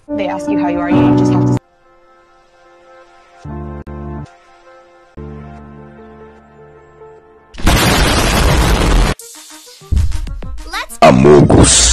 They ask you how you are, you just have to. Amogus.